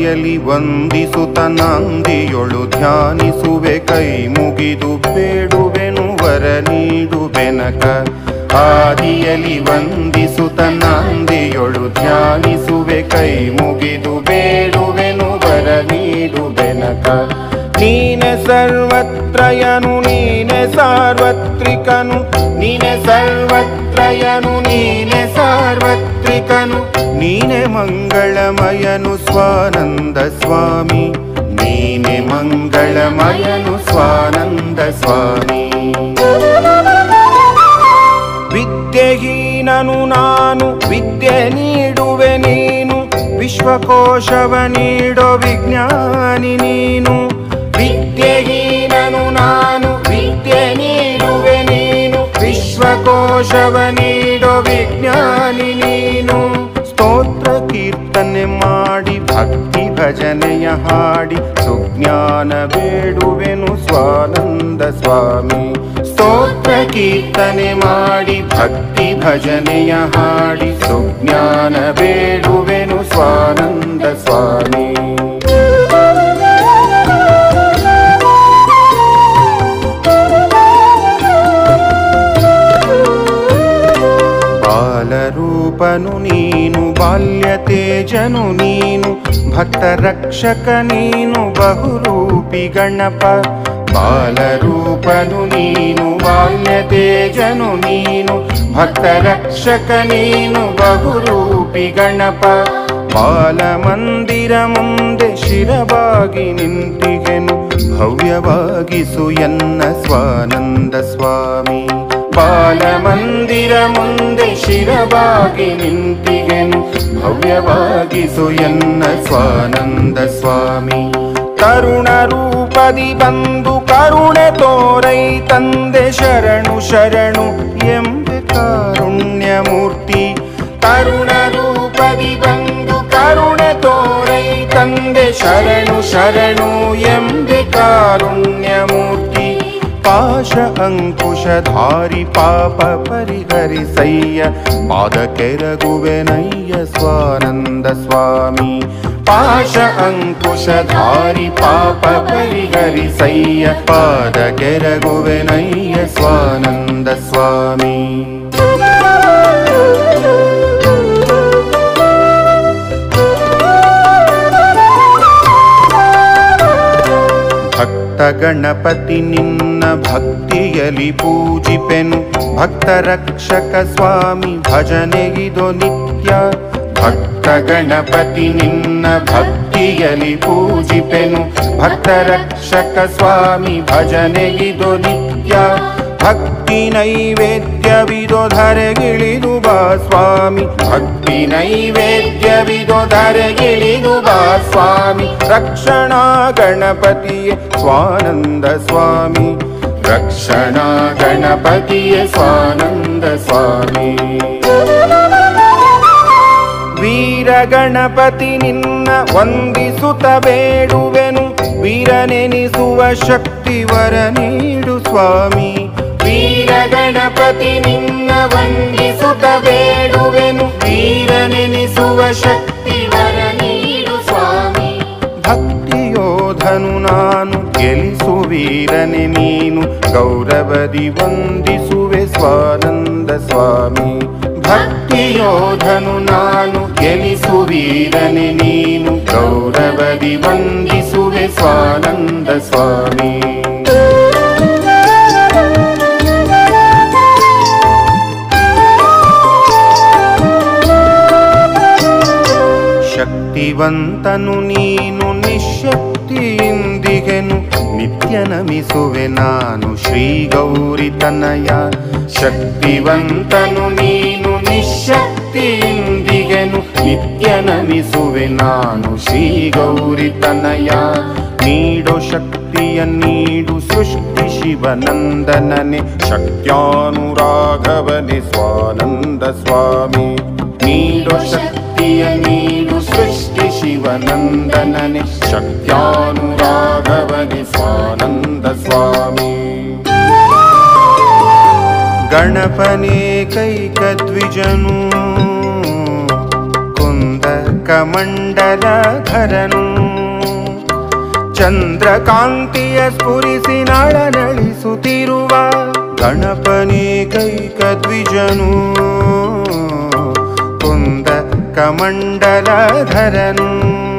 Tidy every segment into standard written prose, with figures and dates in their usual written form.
ಆದಿಯಲಿ ವಂದಿಸುತ್ತ ನಾಂದಿಯೊಳು ಧ್ಯಾನಿಸುವೆ, ಕೈ ಮುಗಿದು ಬೇಡುವೆನು ವರ ನೀಡು ಬೆನಕ. ಆದಿಯಲಿ ವಂದಿಸುತ್ತ ನಾಂದಿಯೊಳು ಧ್ಯಾನಿಸುವೆ, ಕೈ ಮುಗಿದು ಬೇಡುವೆನು ವರ ನೀಡು ಬೆನಕ. ನೀನೆ ಸರ್ವತ್ರಯನು ನೀನೆ ಸಾರ್ವತ್ರಿಕನು, ನೀನೆ ಸರ್ವತ್ರಯನು ನೀನೆ ಸಾರ್ವತ್ರಿಕನು, ನೀನೆ ಮಂಗಳಮಯನು ಸ್ವಾನಂದ ಸ್ವಾಮಿ, ನೀನೆ ಮಂಗಳಮಯನು ಸ್ವಾನಂದ ಸ್ವಾಮಿ. ವಿದ್ಯೆಹೀನನು ನಾನು ವಿದ್ಯೆ ನೀಡುವೆ ನೀನು, ವಿಶ್ವಕೋಶವ ನೀಡೋ ವಿಜ್ಞಾನಿ ನೀನು. ವಿದ್ಯೆಹೀನನು ನಾನು ವಿದ್ಯೆ ನೀಡುವೆ ನೀನು, ವಿಶ್ವಕೋಶವ ನೀಡೋ ವಿಜ್ಞಾನಿ ನೀನು. ಸ್ತೋತ್ರ ಕೀರ್ತನೆ ಮಾಡಿ ಭಕ್ತಿ ಭಜನೆಯ ಹಾಡಿ ಸುಜ್ಞಾನ ಬೇಡುವೆನು ಸ್ವಾನಂದ ಸ್ವಾಮಿ. ಸ್ತೋತ್ರ ಕೀರ್ತನೆ ಮಾಡಿ ಭಕ್ತಿ ಭಜನೆಯ ಹಾಡಿ ಸುಜ್ಞಾನ ಬೇಡುವೆನು ಸ್ವಾನಂದ ಸ್ವಾಮಿ. ಬಾಲರೂಪನು ನೀನು ಬಾಲ್ಯ ತೇಜನು ನೀನು, ಭಕ್ತ ರಕ್ಷಕ ನೀನು ಬಹುರೂಪಿ ಗಣಪ. ಬಾಲರೂಪನು ನೀನು ಬಾಲ್ಯ ತೇಜನು ನೀನು, ಭಕ್ತ ರಕ್ಷಕ ನೀನು ಬಹುರೂಪಿ ಗಣಪ. ಬಾಲಮಂದಿರ ಮುಂದೆ ಶಿರವಾಗಿ ನಿಂತಿಗೆನು, ಭವ್ಯವಾಗಿಸು ಎನ್ನ ಸ್ವಾನಂದ ಸ್ವಾಮಿ. ಬಾಲಮಂದಿರ ಮುಂದೆ ಶಿರವಾಗಿ ನಿಂತಿಗೆನು, ಭವ್ಯವಾಗಿಸು ಎನ್ನ ಸ್ವಾನಂದ ಸ್ವಾಮಿ. ಕರುಣ ರೂಪದಿ ಬಂದು ಕರುಣೆ ತೋರೈ ತಂದೆ ಶರಣು ಶರಣು ಎಂಬೆ ಕಾರುಣ್ಯ ಮೂರ್ತಿ. ಕರುಣ ರೂಪದಿ ಬಂದು ಕರುಣೆ ತೋರೈ ತಂದೆ ಶರಣು ಶರಣು ಎಂಬೆ ಕಾರುಣ್ಯ ಮೂರ್ತಿ. ಪಾಶ ಅಂಕುಶಧಾರಿ ಪಾಪ ಪರಿಹರಿಸಯ್ಯ, ಪಾದ ಕೆರಗುವೆನಯ್ಯ ಸ್ವಾನಂದ ಸ್ವಾಮಿ. ಪಾಶ ಅಂಕುಶಧಾರಿ ಪಾಪ ಪರಿಹರಿಸಯ್ಯ, ಪಾದ ಕೆರಗುವೆನಯ್ಯ ಸ್ವಾನಂದ ಸ್ವಾಮಿ. ಭಕ್ತ ಗಣಪತಿ ನಿನ್ನ ಭಕ್ತಿಯಲಿ ಪೂಜಿಪೆನು, ಭಕ್ತ ರಕ್ಷಕ ಸ್ವಾಮಿ ಭಜನೆಗಿದೋ ನಿತ್ಯ. ಭಕ್ತ ಗಣಪತಿ ನಿನ್ನ ಭಕ್ತಿಯಲಿ ಪೂಜಿಪೆನು, ಭಕ್ತ ರಕ್ಷಕ ಸ್ವಾಮಿ ಭಜನೆಗಿದೋ ನಿತ್ಯ. ಭಕ್ತಿ ನೈವೇದ್ಯವಿದೋ ಧರೆಗಿಳಿದು ಬಾ ಸ್ವಾಮಿ, ಭಕ್ತಿ ನೈವೇದ್ಯವಿದೋ ಧರೆಗಿಳಿದು ಬಾ ಸ್ವಾಮಿ. ರಕ್ಷಣಾ ಗಣಪತಿಯೇ ಸ್ವಾನಂದ ಸ್ವಾಮಿ, ರಕ್ಷಣಾ ಗಣಪತಿಯೇ ಸ್ವಾನಂದ ಸ್ವಾಮಿ. ವೀರ ಗಣಪತಿ ನಿನ್ನ ವಂದಿಸುತ್ತ ಬೇಡುವೆನು, ವೀರನೆನಿಸುವ ಶಕ್ತಿ ವರ ನೀಡು ಸ್ವಾಮಿ. ವೀರ ಗಣಪತಿ ನಿನ್ನ ವಂದಿಸುತ್ತ ಬೇಡುವೆನು, ವೀರನೆನಿಸುವ ಶಕ್ತಿ ವರ ನೀಡು ಸ್ವಾಮಿ. ಭಕ್ತಿಯೋಧನು ನಾನು ಗೆಲಿಸು ವೀರನೆ ನೀನು, ಗೌರವದಿ ವಂದಿಸುವೆ ಸ್ವಾನಂದ ಸ್ವಾಮಿ. ಭಕ್ತಿಯೋಧನು ನಾನು ಗೆಲಿಸು ವೀರನೆ ನೀನು, ಗೌರವದಿ ವಂದಿಸುವೆ ಸ್ವಾನಂದ ಸ್ವಾಮಿ. ಶಕ್ತಿವಂತನು ನೀನು ನಿಶಕ್ತಿಯಿಂದಿಗೆನು, ನಿತ್ಯ ನಮಿಸುವೆ ನಾನು ಶ್ರೀ ಗೌರಿ ತನಯ. ಶಕ್ತಿವಂತನು ನೀನು ನಿಶಕ್ತಿಯಿಂದಿಗೆನು, ನಿತ್ಯ ನಮಿಸುವೆ ನಾನು ಶ್ರೀ ಗೌರಿ ತನಯ. ನೀಡೋ ಶಕ್ತಿಯ ನೀಡು ಸೃಷ್ಟಿ ಶಿವನಂದನನೆ, ಶಕ್ತ್ಯಾನುರಾಘವನೆ ಸ್ವಾನಂದ ಸ್ವಾಮಿ. ನೀಡೋ ಶಕ್ತಿಯ ನೀಡು ಸೃಷ್ಟಿ ಶಿವನಂದನನೆ, ಶಕ್ತ್ಯಾನುರಾಘವನೆ ಸ್ವಾನಂದ ಸ್ವಾಮಿ. ಗಣಪನೇ ಕೈಕದ್ವಿಜನು ಕುಂದ ಕಮಂಡಲಧರನು, ಚಂದ್ರಕಾಂತಿಯ ಸ್ಫುರಿಸಿ ನಳನಳಿಸುತ್ತಿರುವ ಗಣಪನೇ ಕೈಕದ್ವಿಜನು ಕುಂದ ಕಮಂಡಲಧರನು.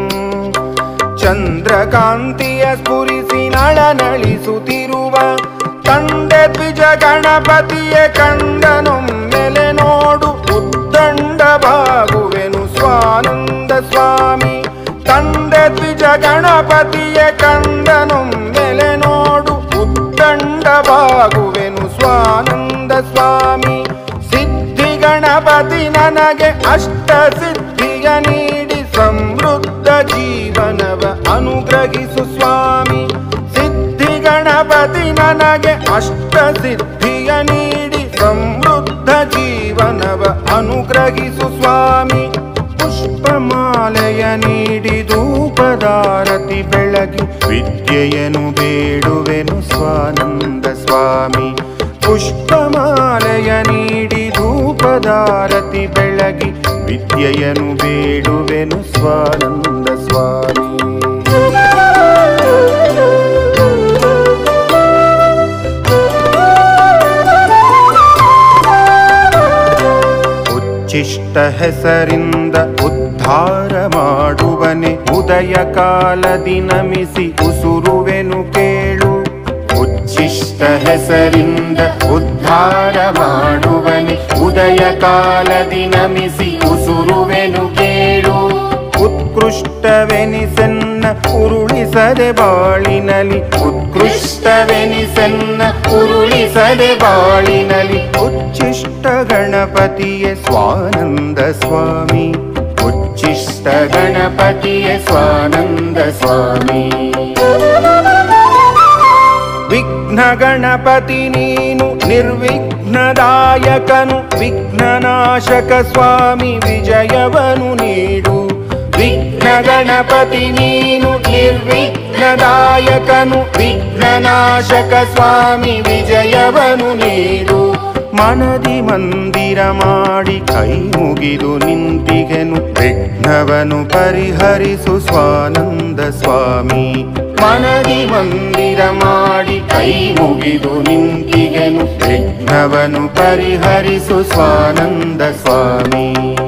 ಚಂದ್ರಕಾಂತಿಯ ಸ್ಫುರಿಸಿ ನಳನಳಿಸುತ್ತಿರುವ ತಂಡದ್ವಿಜ ಗಣಪತಿಯ ಕಂಡನೊಮ್ಮೆಲೆ ನೋಡು ಉದ್ದಂಡ ಬಾಗುವೆನು ಸ್ವಾನಂದ ಸ್ವಾಮಿ. ತಂಡದ್ವಿಜ ಗಣಪತಿಯ ಕಂಡನೊಮ್ಮೆಲೆ ನೋಡು ಉದ್ದಂಡ ಬಾಗುವೆನು ಸ್ವಾನಂದ ಸ್ವಾಮಿ. ಸಿದ್ಧಿ ಗಣಪತಿ ನನಗೆ ಅಷ್ಟ ಸಿದ್ಧಿಯ ನೀಡಿ ಸಮೃದ್ಧ ಜೀವನವ ಅನುಗ್ರಹಿಸು ಸ್ವಾಮಿ. ಸಿದ್ಧಿ ಗಣಪತಿ ನನಗೆ ಅಷ್ಟ ಸಿದ್ಧಿಯ ನೀಡಿ ಸಮೃದ್ಧ ಜೀವನವ ಅನುಗ್ರಹಿಸು ಸ್ವಾಮಿ. ಪುಷ್ಪಮಾಲೆಯ ನೀಡಿ ಧೂಪದಾರತಿ ಬೆಳಗಿ ವಿದ್ಯೆಯನ್ನು ಬೇಡುವೆನು ಸ್ವಾನಂದ ಸ್ವಾಮಿ. ಪುಷ್ಪಮಾಲೆಯ ನೀಡಿ ಧೂಪದಾರತಿ ಬೆಳಗಿ ವಿದ್ಯೆಯನ್ನು ಬೇಡುವೆನು ಸ್ವಾನಂದ ಸ್ವಾಮಿ. ಉಚ್ಚಿಷ್ಟ ಹೆಸರಿಂದ ಉದ್ಧಾರ ಮಾಡುವನೆ ಉದಯ ಕಾಲದಿ ನಮಿಸಿ ಉಸುರುವೆನು ಕೇಳು. ಉಚ್ಚಿಷ್ಟ ಹೆಸರಿಂದ ಉದ್ಧಾರ ಮಾಡುವನೆ ಉದಯ ಕಾಲದಿ ನಮಿಸಿ ಉಸುರುವೆನು ಕೇಳು. ಉತ್ಕೃಷ್ಟವೆನಿಸೆನ್ನ ಉರುಳಿಸದೆ ಬಾಳಿನಲಿ ಉತ್ಕೃಷ್ಟವೆನಿಸೆನ್ನ ಉರುಳಿಸದೆ ಬಾಳಿನಲಿ. ಉಚ್ಚಿಷ್ಟ ಗಣಪತಿಯೇ ಸ್ವಾನಂದ ಸ್ವಾಮಿ. ಉಚ್ಚಿಷ್ಟ ಗಣಪತಿಯೇ ಸ್ವಾನಂದ ಸ್ವಾಮಿ. ವಿಘ್ನ ಗಣಪತಿ ನೀನು ನಿರ್ವಿಘ್ನದಾಯಕನು ವಿಘ್ನನಾಶಕ ಸ್ವಾಮಿ ವಿಜಯವನು ನೀಡು. ವಿಘ್ನ ಗಣಪತಿ ನೀನು ನಿರ್ವಿಘ್ನದಾಯಕನು ವಿಘ್ನನಾಶಕ ಸ್ವಾಮಿ ವಿಜಯವನು ನೀಡು. ಮನದಿ ಮಂದಿರ ಮಾಡಿ ಕೈ ಮುಗಿದು ನಿಂತಿಗೆನು ವಿಘ್ನವನು ಪರಿಹರಿಸು ಸ್ವಾನಂದ ಸ್ವಾಮಿ. ಮನದಿ ಮಂದಿರ ಮಾಡಿ ಕೈ ಮುಗಿದು ನಿಂತಿಗೆನು ವಿಘ್ನವನು ಪರಿಹರಿಸು ಸ್ವಾನಂದ ಸ್ವಾಮಿ.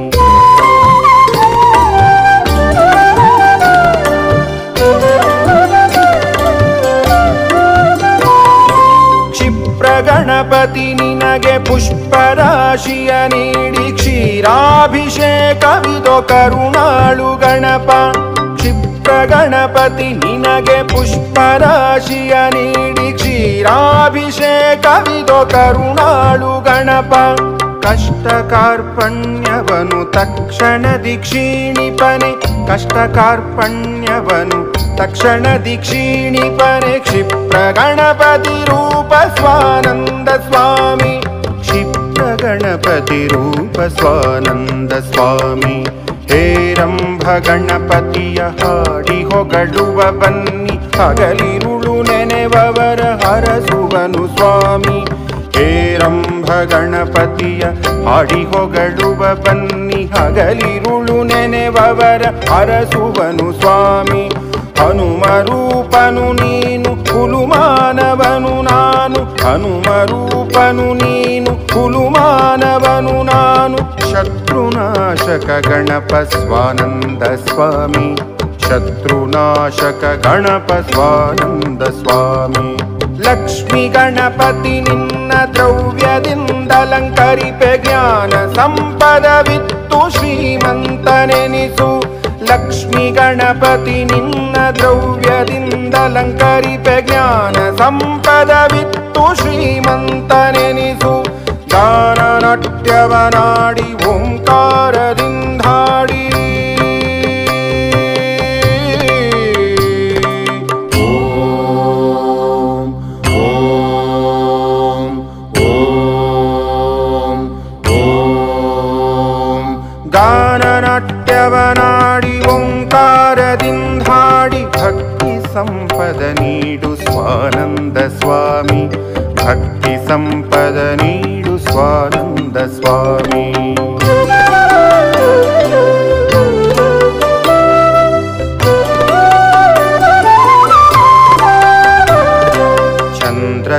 ಗಣಪತಿ ನಿನಗೆ ಪುಷ್ಪರಾಶಿಯ ನೀಡಿ ಕ್ಷೀರಾಭಿಷೇಕವಿದೋ ಕರುಣಾಳು ಗಣಪ. ಕ್ಷಿಪ್ರ ಗಣಪತಿ ನಿನಗೆ ಪುಷ್ಪರಾಶಿಯ ನೀಡಿ ಕ್ಷೀರಾಭಿಷೇಕವಿದೋ ಕರುಣಾಳು ಗಣಪ. ಕಷ್ಟ ಕಾರ್ಪಣ್ಯವನು ತಕ್ಷಣದಿ ಕ್ಷೀಣಿಪನೆ ಕಷ್ಟ ಕಾರ್ಪಣ್ಯವನು ತಕ್ಷಣದಿ ಕ್ಷೀಣಿಪನೆ. ಕ್ಷಿಪ್ರ ಗಣಪತಿ ರೂಪ ಸ್ವಾನಂದ ಸ್ವಾಮಿ. ಕ್ಷಿಪ್ರ ಗಣಪತಿ ರೂಪ ಸ್ವಾನಂದ ಸ್ವಾಮಿ. ಹೇರಂಭ ಗಣಪತಿಯ ಹಾಡಿ ಹೊಗಳುವ ಬನ್ನಿ ಹಗಲಿರುಳು ನೆನೆವವರ ಹರಸುವನು ಸ್ವಾಮಿ. ಹೇರಂಭ ಗಣಪತಿಯ ಹಾಡಿ ಹೊಗಳುವ ಬನ್ನಿ ಹಗಲಿರುಳು ನೆನೆವವರ ಹರಸುವನು ಸ್ವಾಮಿ. ಹನುಮ ರೂಪನು ನೀನು ಹುಲುಮಾನವನು ನಾನು ಹನುಮ ರೂಪನು ನೀನು ಹುಲುಮಾನವನು ನಾನು. ಶತ್ರುನಾಶಕ ಗಣಪ ಸ್ವಾನಂದ ಸ್ವಾಮಿ. ಶತ್ರುನಾಶಕ ಗಣಪ ಸ್ವಾನಂದ ಸ್ವಾಮಿ. ಲಕ್ಷ್ಮಿ ಗಣಪತಿ ನಿನ್ನ ದ್ರವ್ಯದಿಂದಲಂಕರಿಪೆ ಜ್ಞಾನ ಸಂಪದವಿತ್ತು ಶ್ರೀಮಂತನೆನಿಸು. ಲಕ್ಷ್ಮಿ ಗಣಪತಿ ನಿನ್ನ ದ್ರವ್ಯದಿಂದಲಂಕರಿಪೆ ಜ್ಞಾನ ಸಂಪದವಿತ್ತು ಶ್ರೀಮಂತನೆನಿಸು. ಗಾನ ನಾಟ್ಯವನಾಡಿ ಓಂಕಾರದಿಂದಾಡಿ ಗಾನನಾಟ್ಯವನಾಡಿ ಓಂಕಾರದಿಂದಾಡಿ ಭಕ್ತಿ ಸಂಪದ ನೀಡು ಸ್ವಾನಂದ ಸ್ವಾಮಿ. ಭಕ್ತಿ ಸಂಪದ ನೀಡು ಸ್ವಾನಂದ ಸ್ವಾಮಿ.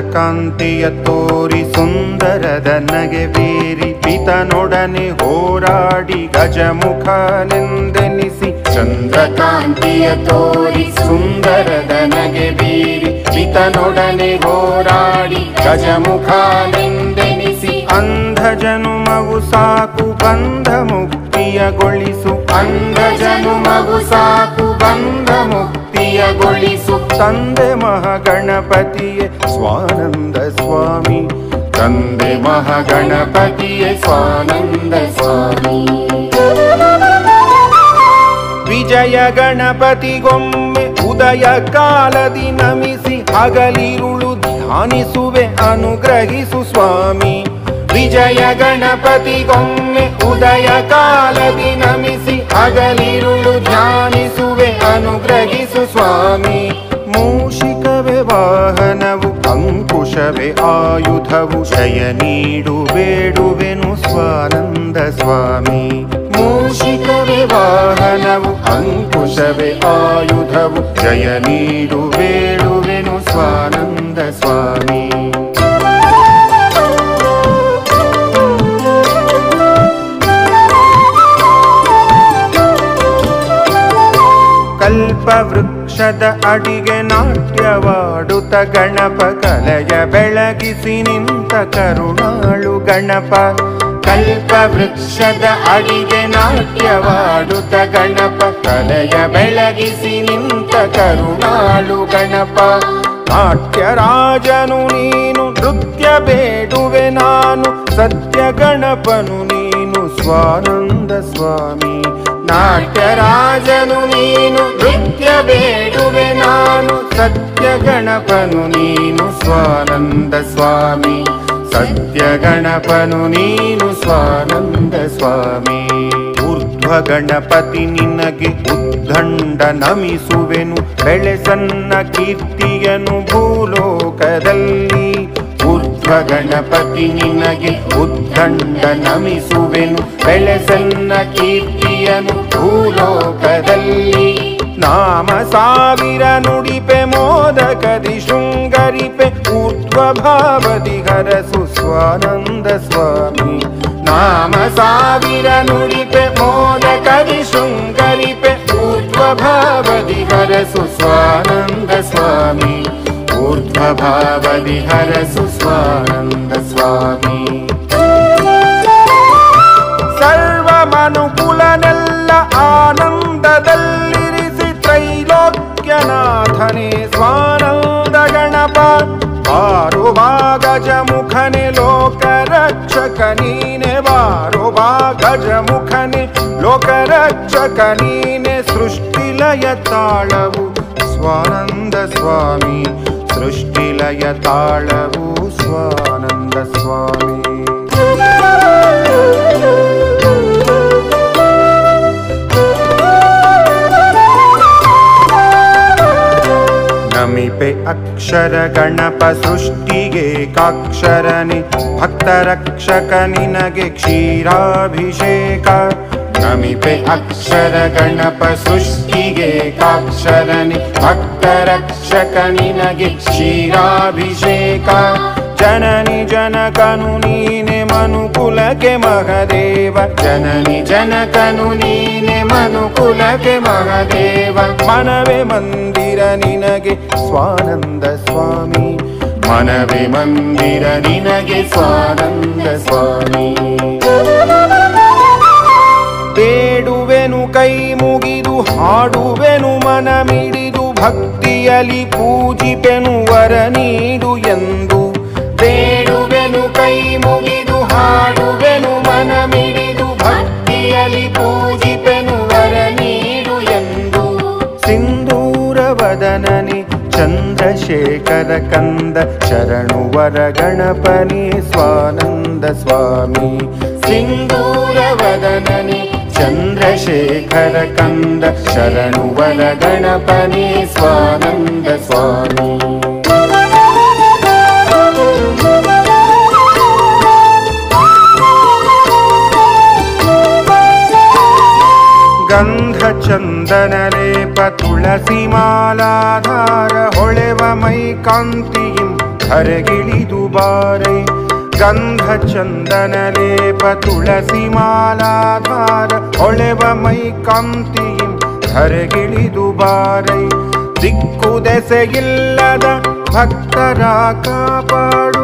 ಚಂದ್ರಕಾಂತಿಯ ತೋರಿ ಸುಂದರದ ನಗೆ ಬೀರಿ ಪಿತನೊಡನೆ ಹೋರಾಡಿ ಗಜಮುಖನೆಂದೆನಿಸಿ ಚಂದ್ರಕಾಂತಿಯ ತೋರಿ ಸುಂದರದ ನಗೆ ಬೀರಿ ಪಿತನೊಡನೆ ಹೋರಾಡಿ ಗಜಮುಖನೆಂದೆನಿಸಿ ಅಂಧ ಜನುಮವು ಸಾಕು ಬಂಧ ಮುಕ್ತಿಯಗೊಳಿಸು ಅಂಧ ಜನುಮವು ಸಾಕು ಬಂಧ ಮುಕ್ತಿಯಗೊಳಿಸು ತಂದೆ ಮಹಾಗಣಪತಿಯೇ ಸ್ವಾನಂದ ಸ್ವಾಮಿ ತಂದೆ ಮಹಾಗಣಪತಿಯೇ ಸ್ವಾನಂದ ಸ್ವಾಮಿ ವಿಜಯ ಗಣಪತಿಗೊಮ್ಮೆ ಉದಯ ಕಾಲದಿ ನಮಿಸಿ ಹಗಲಿರುಳು ಧ್ಯಾನಿಸುವೆ ಅನುಗ್ರಹಿಸು ಸ್ವಾಮಿ ವಿಜಯ ಗಣಪತಿಗೊಮ್ಮೆ ಉದಯ ಕಾಲದಿ ನಮಿಸಿ ಹಗಲಿರುಳು ಧ್ಯಾನಿಸುವೆ ಅನುಗ್ರಹಿಸು ಸ್ವಾಮಿ ಮೂಷಿಕವೇ ವಾಹನವು ಅಂಕುಶವೇ ಆಯುಧವು ಜಯ ನೀಡು ಬೇಡುವೆನು ಸ್ವಾನಂದ ಸ್ವಾಮಿ ಮೂಷಿಕವೇ ವಾಹನವು ಅಂಕುಶವೇ ಆಯುಧವು ಜಯ ನೀಡು ಬೇಡುವೆನು ಸ್ವಾನಂದ ಸ್ವಾಮಿ ಕಲ್ಪವೃಕ್ಷದ ಅಡಿಗೆ ನಾಟ್ಯವಾಡುತ್ತ ಗಣಪ ಕಲೆಯ ಬೆಳಗಿಸಿ ನಿಂತ ಕರುಣಾಳು ಗಣಪ ಕಲ್ಪವೃಕ್ಷದ ಅಡಿಗೆ ನಾಟ್ಯವಾಡುತ್ತ ಗಣಪ ಕಲೆಯ ಬೆಳಗಿಸಿ ನಿಂತ ಕರುಣಾಳು ಗಣಪ ನಾಟ್ಯರಾಜನು ನೀನು ನೃತ್ಯ ಬೇಡುವೆ ನಾನು ಸತ್ಯ ಗಣಪನು ನೀನು ಸ್ವಾನಂದ ಸ್ವಾಮಿ ನಾಟ್ಯರಾಜನು ನೀನು ನೃತ್ಯ ಬೇಡುವೆ ನಾನು ಸತ್ಯ ಗಣಪನು ನೀನು ಸ್ವಾನಂದ ಸ್ವಾಮಿ ಸತ್ಯ ಗಣಪನು ನೀನು ಸ್ವಾನಂದ ಸ್ವಾಮಿ ಊರ್ಧ್ವ ಗಣಪತಿ ನಿನಗೆ ಉದ್ದಂಡ ನಮಿಸುವೆನು ಬೆಳೆಸನ್ನ ಕೀರ್ತಿಯನು ಭೂಲೋಕದಲ್ಲಿ ಊರ್ಧ್ವ ಗಣಪತಿ ನಿನಗೆ ಉದ್ದಂಡ ನಮಿಸುವೆನು ಬೆಳೆಸನ್ನ ಕೀರ್ತಿಯನು ಭೂಲೋಕದಲ್ಲಿ ನಾಮ ಸಾವಿರ ನುಡಿಪೆ ಮೋದಕದಿ ಶೃಂಗರಿಪೆ ಊರ್ಧ್ವ ಭಾವದಿ ಹರಸು ಸ್ವಾನಂದ ಸ್ವಾಮಿ ನಾಮ ಸಾವಿರ ನುಡಿಪೆ ಮೋದಕದಿ ಶೃಂಗರಿಪೆ ಊರ್ಧ್ವ ಭಾವದಿ ಹರಸು ಸ್ವಾನಂದ ಸ್ವಾಮಿ ಊರ್ಧ್ವ ಭಾವದಿ ಹರಸು ಸ್ವಾನಂದ ಸ್ವಾಮಿ ಸರ್ವಮನುಕುಲನೆಲ್ಲ ಆನಂದದಲ್ಲಿರಿಸಿ ತ್ರೈಲೋಕ್ಯನಾಥನೇ ಸ್ವಾನಂದ ಗಣಪ ಬಾರು ಬಾ ಗಜಮುಖನೆ ಲೋಕರಕ್ಷಕ ನೀನೆ ಬಾರು ಬಾ ಗಜಮುಖನೆ ಲೋಕರಕ್ಷಕ ನೀನೆ ಸೃಷ್ಟಿಲಯ ತಾಳವು ಸ್ವಾನಂದ ಸ್ವಾಮಿ ಸೃಷ್ಟಿಲಯ ತಾಳವು ಸ್ವಾನಂದ ಸ್ವಾಮಿ ನಮಿಪೆ ಅಕ್ಷರ ಗಣಪ ಸೃಷ್ಟಿಗೆ ಕಾಕ್ಷರನೆ ಭಕ್ತ ರಕ್ಷಕ ನಿನಗೆ ಕ್ಷೀರಾಭಿಷೇಕ ನಮಿಪೆ ಅಕ್ಷರ ಗಣಪ ಸೃಷ್ಟಿಗೆ ಕಾಕ್ಷರನೆ ಭಕ್ತ ರಕ್ಷಕ ನಿನಗೆ ಕ್ಷೀರಾಭಿಷೇಕ ಜನನಿ ಜನಕನು ನೀನೆ ಮನುಕುಲಕ್ಕೆ ಮಹದೇವ ಜನನಿ ಜನಕನು ನೀನೆ ಮನುಕುಲಕ್ಕೆ ಮಹದೇವ ಮನವೇ ಮಂದಿರ ನಿನಗೆ ಸ್ವಾನಂದ ಸ್ವಾಮಿ ಮನವೇ ಮಂದಿರ ನಿನಗೆ ಸ್ವಾನಂದ ಸ್ವಾಮಿ ಬೇಡುವೆನು ಕೈ ಮುಗಿದು ಹಾಡುವೆನು ಮನ ಮಿಡಿದು ಭಕ್ತಿಯಲಿ ಪೂಜಿಪೆನು ವರ ನೀಡು ಎಂದು ಬೇಡುವೆನು ಕೈ ಮುಗಿದು ಹಾಡುವೆನು ಮನ ಮಿಡಿದು ಭಕ್ತಿಯಲಿ ಪೂಜಿಪೆನು ವರ ನೀಡು ಎಂದು ಸಿಂಧೂರ ವದನನೆ ಚಂದ್ರಶೇಖರ ಕಂದ ಶರಣು ವರ ಗಣಪನೇ ಸ್ವಾನಂದ ಸ್ವಾಮಿ ಸಿಂಧೂರ ವದನನೆ ಚಂದ್ರಶೇಖರ ಕಂದ ಶರಣು ವರ ಗಣಪನೇ ಸ್ವಾನಂದ ಸ್ವಾಮಿ ಗಂಧ ಚಂದನ ಲೇಪ ತುಳಸಿ ಮಾಲಾಧಾರ ಹೊಳೆವ ಮೈ ಕಾಂತಿಯಿಂ ಧರೆಗಿಳಿದು ಬಾರೈ ಗಂಧ ಚಂದನ ಲೇಪ ತುಳಸಿ ಮಾಲಾಧಾರ ಹೊಳೆವ ಮೈ ಕಾಂತಿಯಿಂ ಧರೆಗಿಳಿದು ಬಾರೈ ದಿಕ್ಕು ದೆಸೆಯಿಲ್ಲದ ಭಕ್ತರ ಕಾಪಾಡು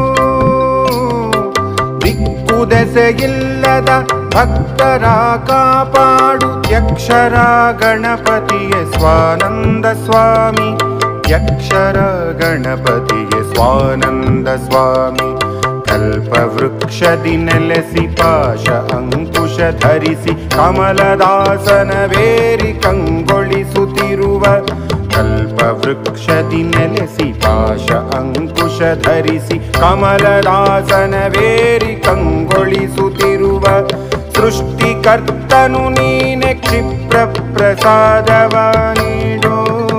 ದಿಕ್ಕು ದೆಸೆಯಿಲ್ಲದ ಭಕ್ತರ ಕಾಪಾಡು ಯಕ್ಷರ ಗಣಪತಿಯೇ ಸ್ವಾನಂದ ಸ್ವಾಮಿ ಯಕ್ಷರ ಗಣಪತಿಯೇ ಸ್ವಾನಂದ ಸ್ವಾಮಿ ಕಲ್ಪವೃಕ್ಷದಿ ನೆಲೆಸಿ ಪಾಶ ಅಂಕುಶ ಧರಿಸಿ ಕಮಲದಾಸನವೇರಿ ಕಂಗೊಳಿಸುತ್ತಿರುವ ಕಲ್ಪವೃಕ್ಷದಿ ನೆಲೆಸಿ ಪಾಶ ಅಂಕುಶ ಧರಿಸಿ ಕಮಲದಾಸನವೇರಿ ಕಂಗೊಳಿಸುತ್ತಿರುವ ಸೃಷ್ಟಿಕರ್ತನು ನೀನೆ ಕ್ಷಿಪ್ರ ಪ್ರಸಾದವ ನೀಡೋ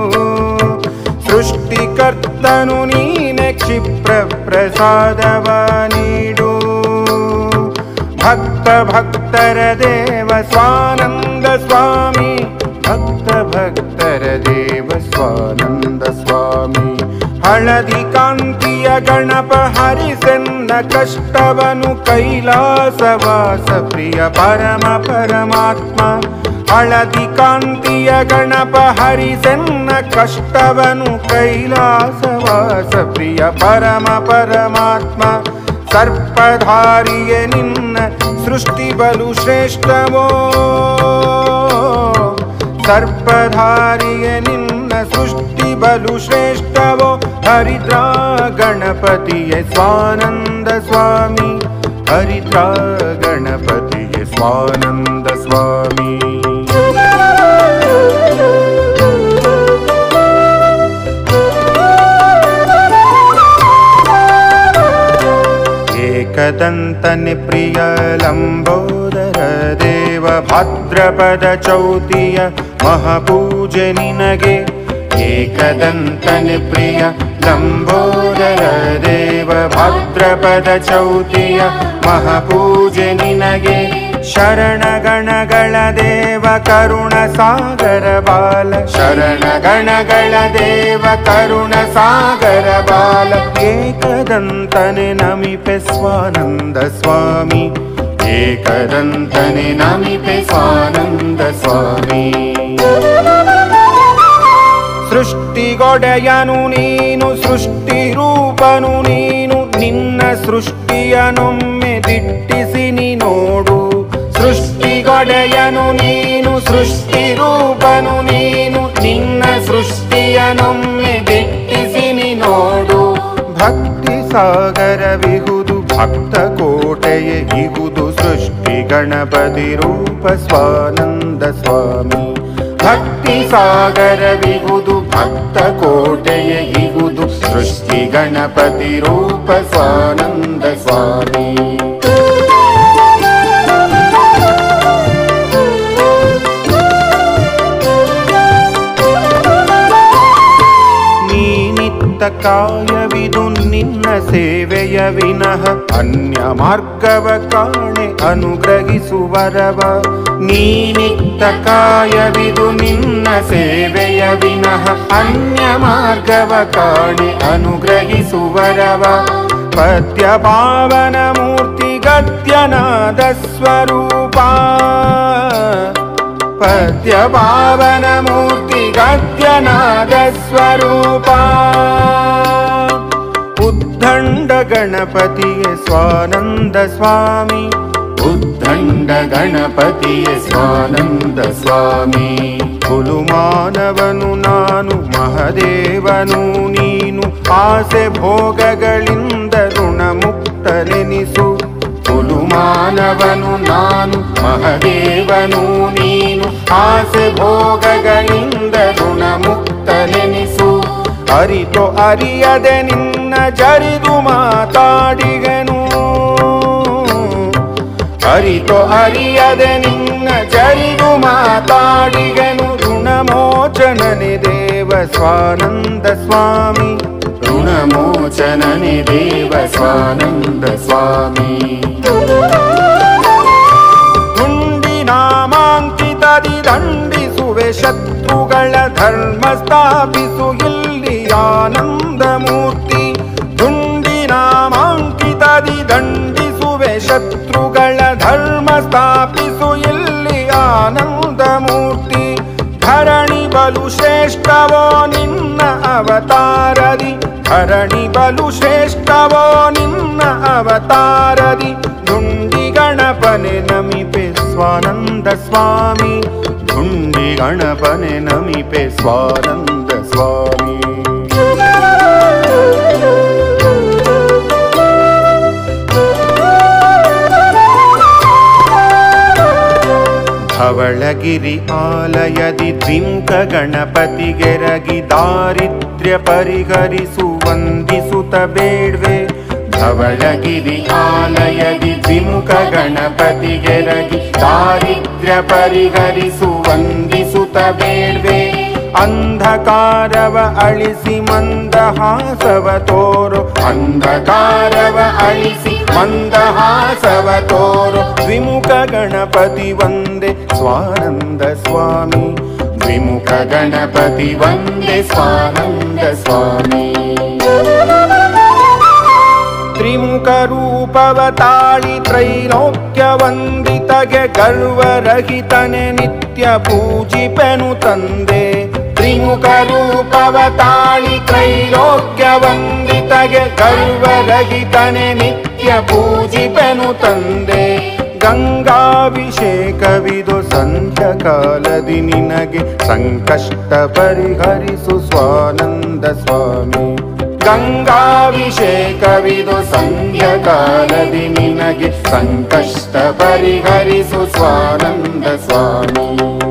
ಸೃಷ್ಟಿಕರ್ತನು ನೀನೆ ಕ್ಷಿಪ್ರ ಪ್ರಸಾದವ ನೀಡು ಭಕ್ತ ಭಕ್ತರ ದೇವ ಸ್ವಾನಂದ ಸ್ವಾಮಿ ಭಕ್ತ ಭಕ್ತರ ದೇವ ಸ್ವಾನಂದ ಸ್ವಾಮಿ ಹಳದಿ ಕಾಂತಿಯ ಗಣಪ ಹರಿಸೆನ್ನ ಕಷ್ಟವನು ಕೈಲಾಸವಾಸ ಪ್ರಿಯ ಪರಮ ಪರಮಾತ್ಮ ಹಳದಿ ಕಾಂತಿಯ ಗಣಪ ಹರಿಸೆನ್ನ ಕಷ್ಟವನು ಕೈಲಾಸವಾಸ ಪ್ರಿಯ ಪರಮ ಪರಮಾತ್ಮ ಸರ್ಪಧಾರಿಯೇ ನಿನ್ನ ಸೃಷ್ಟಿ ಬಲು ಶ್ರೇಷ್ಠವೋ ಸರ್ಪಧಾರಿಯೇ ನಿನ್ನ ಸೃಷ್ಟಿ ಬಲು ಶ್ರೇಷ್ಠವೋ ಹರಿದ್ರ ಗಣಪತಿಯೇ ಸ್ವಾನಂದ ಸ್ವಾಮಿ ಹರಿದ್ರ ಗಣಪತಿಯೇ ಸ್ವಾನಂದ ಸ್ವಾಮಿ ಏಕದಂತನೆ ಪ್ರಿಯ ಲಂಬೋದರ ದೇವ ಭಾದ್ರಪದ ಚೌತಿಯ ಮಹಾಪೂಜೆ ನಿನಗೆ ಏಕದಂತನೆ ಪ್ರಿಯ ಲಂಬೋದರ ದೇವ ಭಾದ್ರಪದ ಚೌತಿಯ ಮಹಾಪೂಜೆ ನಿನಗೆ ಶರಣಗಣಗಳ ದೇವ ಕರುಣ ಸಾಗರ ಬಾಲ ಶರಣಗಣಗಳ ದೇವ ಕರುಣ ಸಾಗರ ಬಾಲ ಏಕದಂತನೆ ನಮಿಪೆ ಸ್ವಾನಂದ ಸ್ವಾಮಿ ಏಕದಂತನೆ ನಮಿಪೆ ಸ್ವಾನಂದ ಸ್ವಾಮಿ ಸೃಷ್ಟಿಗೊಡೆಯನು ನೀನು ಸೃಷ್ಟಿ ರೂಪನು ನೀನು ನಿನ್ನ ಸೃಷ್ಟಿಯನೊಮ್ಮೆ ದಿಟ್ಟಿಸಿ ನೀ ನೋಡು ಸೃಷ್ಟಿಗೊಡೆಯನು ನೀನು ಸೃಷ್ಟಿ ರೂಪನು ನೀನು ನಿನ್ನ ಸೃಷ್ಟಿಯನೊಮ್ಮೆ ದಿಟ್ಟಿಸಿ ನೀ ನೋಡು ಭಕ್ತಿ ಸಾಗರವಿಹುದು ಭಕ್ತ ಕೋಟೆಯೇ ಇಹುದು ಸೃಷ್ಟಿ ಗಣಪತಿ ರೂಪ ಸ್ವಾನಂದ ಸ್ವಾಮಿ ಭಕ್ತಿ ಸಾಗರವಿಹುದು ಭಕ್ತ ಕೋಟೆಯೇ ಇಹುದು ಸೃಷ್ಟಿ ಗಣಪತಿ ರೂಪ ಸ್ವಾನಂದ ಸ್ವಾಮಿ ಕಾಯವಿದು ನಿನ್ನ ಸೇವೆಯ ವಿನಃ ಅನ್ಯ ಮಾರ್ಗವ ಕಾಣೆ ಅನುಗ್ರಹಿಸುವರವ ನೀನಿತ್ತ ಕಾಯವಿದು ನಿನ್ನ ಸೇವೆಯ ವಿನಃ ಅನ್ಯ ಮಾರ್ಗವ ಕಾಣೆ ಅನುಗ್ರಹಿಸುವರವ ಪದ್ಯ ಪಾವನ ಮೂರ್ತಿ ಗದ್ಯನಾದ ಸ್ವರೂಪ ಪದ್ಯ ಪಾವನ ಮೂರ್ತಿ ಗದ್ಯನಾದ ಸ್ವರೂಪ ಉದ್ದಂಡ ಗಣಪತಿಯೇ ಸ್ವಾನಂದ ಸ್ವಾಮಿ ಉದ್ದಂಡ ಗಣಪತಿಯೇ ಸ್ವಾನಂದ ಸ್ವಾಮಿ ಕುಲುಮಾನವನು ನಾನು ಮಹದೇವನು ನೀನು ಆಸೆ ಭೋಗಗಳಿಂದ ಋಣಮುಕ್ತನೆನಿಸು ಕುಲುಮಾನವನು ನಾನು ಮಹದೇವನು ನೀನು ಆಸೆ ಭೋಗಗಳಿಂದ ಋಣಮುಕ್ತನೆನಿಸು ಅರಿತೋ ಅರಿಯದೆ ನಿನ್ನ ಜರಿದು ಮಾತಾಡಿಗನು ಅರಿತೋ ಅರಿಯದೆ ನಿನ್ನ ಜರಿದು ಮಾತಾಡಿಗನು ಋಣಮೋಚನನೆ ದೇವ ಸ್ವಾನಂದ ಸ್ವಾಮಿ ಋಣಮೋಚನನೆ ದೇವ ಸ್ವಾನಂದ ಸ್ವಾಮಿ ದುಂಡಿನಾಮಾಂಕಿತದಿ ದಂಡಿಸುವೆ ಶತ್ರುಗಳ ಧರ್ಮ ಸ್ಥಾಪಿಸು ಇಲ್ಲಿ ಆನಂದ ಮೂರ್ತಿ ಶತ್ರುಗಳ ಧರ್ಮ ಸ್ಥಾಪಿಸು ಇಲ್ಲಿ ಆನಂದ ಮೂರ್ತಿ. ಧರಣಿ ಬಲು ಶ್ರೇಷ್ಠವೋ ನಿನ್ನ ಅವತಾರದಿ, ಧರಣಿ ಬಲು ಶ್ರೇಷ್ಠವೋ ನಿನ್ನ ಅವತಾರದಿ. ದುಂಡಿ ಗಣಪನೆ ನಮಿಪೆ ಸ್ವಾನಂದ ಸ್ವಾಮಿ, ದುಂಡಿ ಗಣಪನೆ ನಮಿಪೆ ಸ್ವಾನಂದ ಸ್ವಾಮಿ. ಧವಳಗಿರಿ ಆಲಯದಿ ದ್ವಿಮುಖ ಗಣಪತಿಗೆರಗಿ ದಾರಿದ್ರ್ಯ ಪರಿಹರಿಸು ವಂದಿಸುತ್ತ ಬೇಡ್ವೆ. ಧವಳಗಿರಿ ಆಲಯದಿ ದ್ವಿಮುಖ ಗಣಪತಿಗೆರಗಿ ದಾರಿದ್ರ್ಯ ಪರಿಹರಿಸು ವಂದಿಸುತ್ತ ಬೇಡ್ವೆ. ಅಂಧಕಾರವ ಅಳಿಸಿ ಮಂದಹಾಸವ ತೋರು, ಅಂಧಕಾರವ ಅಳಿಸಿ ಮಂದಹಾಸವ ತೋರು. ದ್ವಿಮುಖ ಗಣಪತಿ ವಂದೇ ಸ್ವಾನಂದ ಸ್ವಾಮಿ, ದ್ವಿಮುಖ ಗಣಪತಿ ವಂದೇ ಸ್ವಾನಂದ ಸ್ವಾಮಿ. ತ್ರಿಮುಖ ರೂಪವ ತಾಳಿ ತ್ರೈಲೋಕ್ಯ ವಂದಿತಗೆ ಗರ್ವರಹಿತನೆ ನಿತ್ಯ ಪೂಜಿಪೆನು ತಂದೆ. ತ್ರಿಮುಖ ರೂಪವ ತಾಳಿ ತ್ರೈಲೋಕ್ಯ ವಂದಿತಗೆ ಗರ್ವರಹಿತನೆ ನಿತ್ಯ ಪೂಜಿಪೆನು ತಂದೆ. ಗಂಗಾಭಿಷೇಕವಿದು ಸಂಧ್ಯ ಕಾಲದಿ ನಿನಗೆ ಸಂಕಷ್ಟ ಪರಿಹರಿಸು ಸ್ವಾನಂದ ಸ್ವಾಮಿ. ಗಂಗಾಭಿಷೇಕವಿದು ಸಂಧ್ಯ ಕಾಲದಿ ನಿನಗೆ ಸಂಕಷ್ಟ ಪರಿಹರಿಸು ಸ್ವಾನಂದ ಸ್ವಾಮಿ.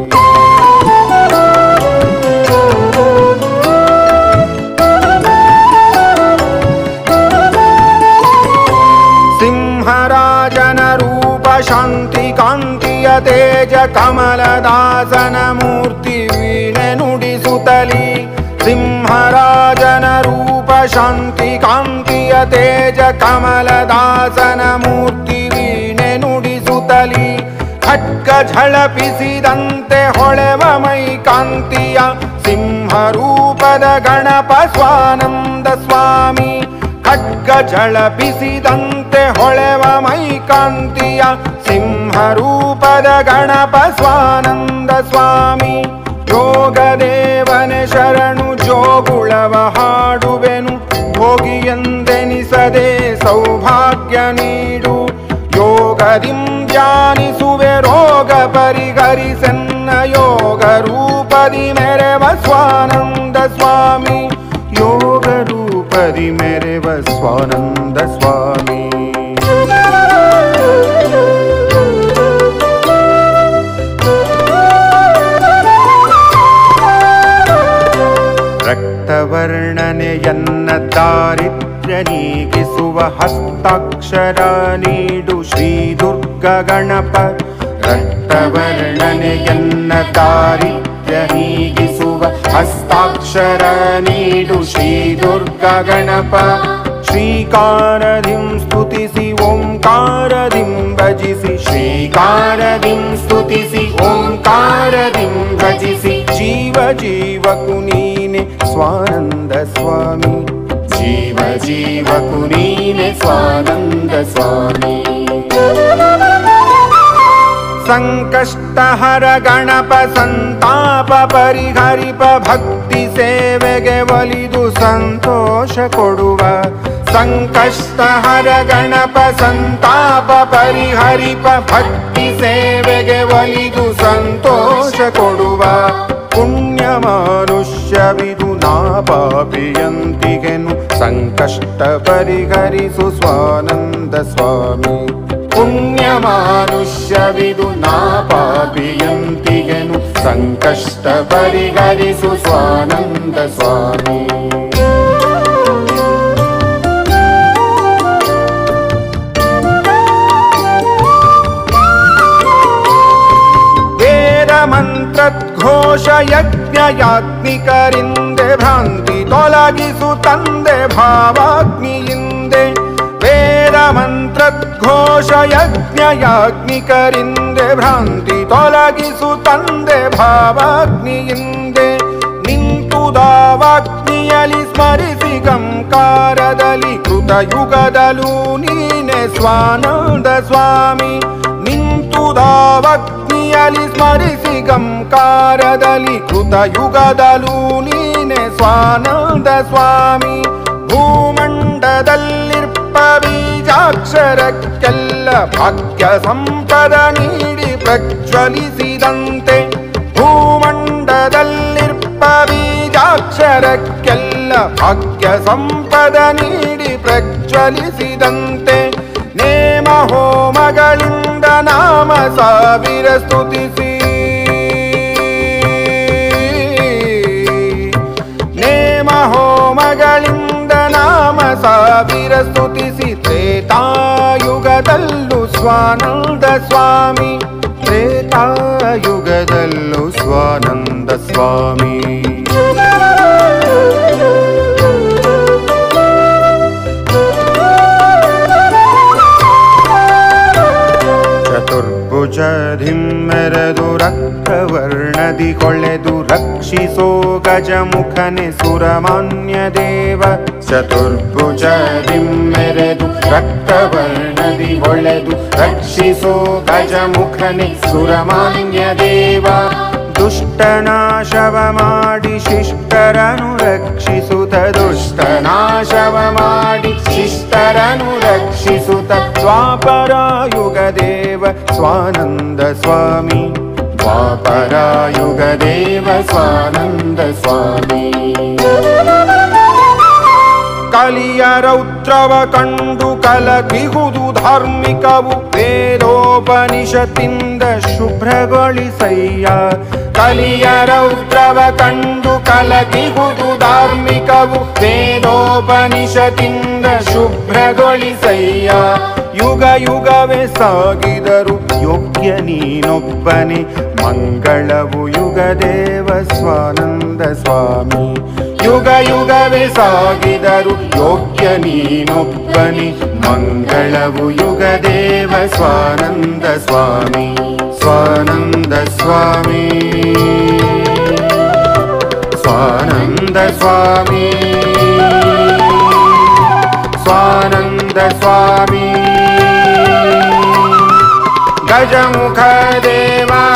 ಸಿಂಹರಾಜನ ರೂಪ ಶಾಂತಿ ಕಾಂತಿಯ ತೇಜ ಕಮಲದಾಸನ ಮೂರ್ತಿ ವೀಣೆ ನುಡಿಸುತ್ತಲಿ. ಸಿಂಹರಾಜನ ರೂಪ ಶಾಂತಿ ಕಾಂತಿಯ ತೇಜ ಕಮಲದಾಸನ ಮೂರ್ತಿ ವೀಣೆ ನುಡಿಸುತ್ತಲಿ. ಖಡ್ಗ ಝಳಪಿಸಿದಂತೆ ಹೊಳೆವ ಮೈ ಕಾಂತಿಯ ಸಿಂಹರೂಪದ ಗಣಪ ಸ್ವಾನಂದ ಸ್ವಾಮಿ. ಖಡ್ಗ ಝಳಪಿಸಿದಂತೆ ಹೊಳೆವ ಮೈ ಕಾಂತಿಯ ಸಿಂಹರೂಪದ ಗಣಪ ಸ್ವಾನಂದ ಸ್ವಾಮಿ. ಯೋಗದೇವನೆ ಶರಣು ಜೋಗುಳವ ಹಾಡುವೆನು, ಭೋಗಿಯೆಂದೆನಿಸದೆ ಸೌಭಾಗ್ಯ ನೀಡು. ಯೋಗದಿಂ ಧ್ಯಾನಿಸುವೆ ರೋಗ ಪರಿಹರಿಸೆನ್ನ ಯೋಗ ರೂಪದಿ ಮೆರೆವ ಸ್ವಾನಂದ ಸ್ವಾಮಿ. ಯೋಗ ರೂಪದಿ ಮೆರೆವ ಸ್ವಾನಂದ ಸ್ವಾಮಿ. ರಕ್ತವರ್ಣನೆಯನ್ನ ದಾರಿದ್ರ್ಯ ನೀಗಿಸುವ ಹಸ್ತಾಕ್ಷರ ನೀಡು ಶ್ರೀ ದುರ್ಗ ಗಣಪ. ರಕ್ತವರ್ಣನೆಯನ್ನ ದಾರಿದ್ರ್ಯ ನೀಗಿಸುವ ಹಸ್ತಾಕ್ಷರ ನೀಡು ಶ್ರೀ ದುರ್ಗ ಗಣಪ. ಶ್ರೀಕಾರದಿಂ ಸ್ತುತಿಸಿ ಓಂಕಾರದಿಂ ಭಜಿಸಿ, ಶ್ರೀಕಾರದಿಂ ಸ್ತುತಿಸಿ ಓಂಕಾರದಿಂ ಭಜಿಸಿ. ಜೀವ ಜೀವಕು ನೀನೆ ಸ್ವಾನಂದ ಸ್ವಾಮಿ, ಜೀವ ಜೀವಕು ನೀನೆ ಸ್ವಾನಂದ ಸ್ವಾಮಿ. ಸಂಕಷ್ಟಹರ ಗಣಪ ಸಂತಾಪ ಪರಿಹರಿಪ, ಭಕ್ತಿ ಸೇವೆಗೆ ಒಲಿದು ಸಂತೋಷ ಕೊಡುವ. ಸಂಕಷ್ಟಹರ ಗಣಪ ಸಂತಾಪ ಪರಿಹರಿಪ, ಭಕ್ತಿ ಸೇವೆಗೆ ಒಲಿದು ಸಂತೋಷ ಕೊಡುವ. ಪುಣ್ಯ ಮನುಷ್ಯವಿದು ನಾ ಪಾಪಿಯಂತಿಗೆನು ಸಂಕಷ್ಟ ಪರಿಹರಿಸು ಸ್ವಾನಂದ ಸ್ವಾಮಿ. ಪುಣ್ಯ ಮನುಷ್ಯವಿದು ನಾ ಪಾಪಿಯಂತಿಗೆನು ಸಂಕಷ್ಟ ಪರಿಹರಿಸು ಸ್ವಾನಂದ ಸ್ವಾಮಿ. ವೇದ ಮಂತ್ರಘೋಷ ಯಜ್ಞ ಯಾಜ್ಞಿಕರಿಂದೆ ಭ್ರಾಂತಿ ತೊಲಗಿಸು ತಂದೆ ಭಾವಾಗ್ನಿಯಿಂದೆ. ವೇದ ಮಂತ್ರಘೋಷ ಯಜ್ಞ ಯಾಜ್ಞಿಕರಿಂದೆ ಭ್ರಾಂತಿ ತೊಲಗಿಸು ತಂದೆ ಭಾವಾಗ್ನಿಯಿಂದೆ. ನಿಂತು ದಾವಾಗ್ನಿಯಲಿ ಸ್ಮರಿಸಿ ಗಂಕಾರದಲ್ಲಿ ಕೃತಯುಗದಲ್ಲೂ ನೀನೆ ಸ್ವಾನಂದ ಸ್ವಾಮಿ ನಿಂತುದಾವಗ್ನಿಯಲಿ ಸ್ಮರಿಸಿ ಗಂಕಾರದಲ್ಲಿ ಕೃತಯುಗದಲ್ಲೂ ನೀನೆ ಸ್ವಾನಂದ ಸ್ವಾಮಿ ಭೂಮಂಡದಲ್ಲಿರ್ಪ ಬೀಜಾಕ್ಷರಕ್ಕೆಲ್ಲ ಭಾಗ್ಯ ಸಂಪದ ನೀಡಿ ಪ್ರಜ್ವಲಿಸಿದಂತೆ ಭೂಮಂಡದಲ್ಲಿರ್ಪ ಬೀಜಾಕ್ಷರಕ್ಕೆಲ್ಲ ಭಾಗ್ಯ ಸಂಪದ ನೀಡಿ ಪ್ರಜ್ವಲಿಸಿದಂತೆ ನೇಮ ಹೋಮಗಳಿಂದ ನಾಮ ಸಾವಿರ ಸ್ತುತಿಸಿ ನೇಮ ಹೋಮಗಳಿಂದ ನಾಮ ಸಾವಿರ ಸ್ತುತಿಸಿ ತ್ರೇತಾಯುಗದಲ್ಲೂ ಸ್ವಾನಂದ ಸ್ವಾಮಿ ತ್ರೇತಾಯುಗದಲ್ಲೂ ಸ್ವಾನಂದ ಸ್ವಾಮಿ ಚತುರ್ಭುಜಧಿಂ ಮೆರೆದು ರಕ್ತವರ್ಣದಿ ಹೊಳೆದು ರಕ್ಷಿಸೋ ಗಜಮುಖನೆ ಸುರಮಾನ್ಯ ದೇವ ಚತುರ್ಭುಜಧಿಂ ಮೆರೆದು ರಕ್ತವರ್ಣದಿ ಹೊಳೆದು ರಕ್ಷಿಸೋ ಗಜಮುಖನೆ ಸುರಮಾನ್ಯ ದೇವ ದುಷ್ಟನಾಶವ ಮಾಡಿ ಶಿಷ್ಟರನು ರಕ್ಷಿಸುತ್ತ ದುಷ್ಟನಾಶವ ಮಾಡಿ ಶಿಷ್ಟರನು ರಕ್ಷಿಸುತ್ತ ದ್ವಾಪರಾಯುಗ ದೇವ ಸ್ವಾನಂದ ಸ್ವಾಮಿ ದ್ವಾಪರಾಯುಗ ದೇವ ಸ್ವಾನಂದ ಸ್ವಾಮಿ ಕಲಿಯ ರೌದ್ರವ ಕಂಡು ಕಲಕಿಹುದು ಧಾರ್ಮಿಕವು ವೇದೋಪನಿಷತ್ತಿಂದ ಶುಭ್ರಗೊಳಿಸಯ್ಯ ಕಲಿಯ ರೌದ್ರವ ಕಂಡು ಕಲಕಿಹುದು ಧಾರ್ಮಿಕವು ವೇದೋಪನಿಷತ್ತಿಂದ ಶುಭ್ರಗೊಳಿಸಯ್ಯ ಯುಗ ಯುಗವೇ ಸಾಗಿದರು ಯೋಗ್ಯ ನೀನೊಬ್ಬನೇ ಮಂಗಳವು ಯುಗ ದೇವ ಸ್ವಾನಂದ ಸ್ವಾಮಿ ಯುಗ ಯುಗವೇ ಸಾಗಿದರು ಯೋಗ್ಯ ನೀನೊಬ್ಬನೇ ಮಂಗಳವು ಯುಗ ದೇವ ಸ್ವಾನಂದ ಸ್ವಾಮಿ ಸ್ವಾನಂದ ಸ್ವಾಮಿ ಸ್ವಾನಂದ ಸ್ವಾಮಿ ಸ್ವಾನಂದ ಸ್ವಾಮಿ ಗಜಮುಖ ದೇವ